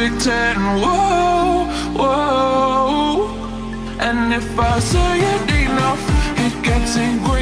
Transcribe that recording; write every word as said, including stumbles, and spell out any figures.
pretend. Whoa, whoa. And if I say it enough, it gets in.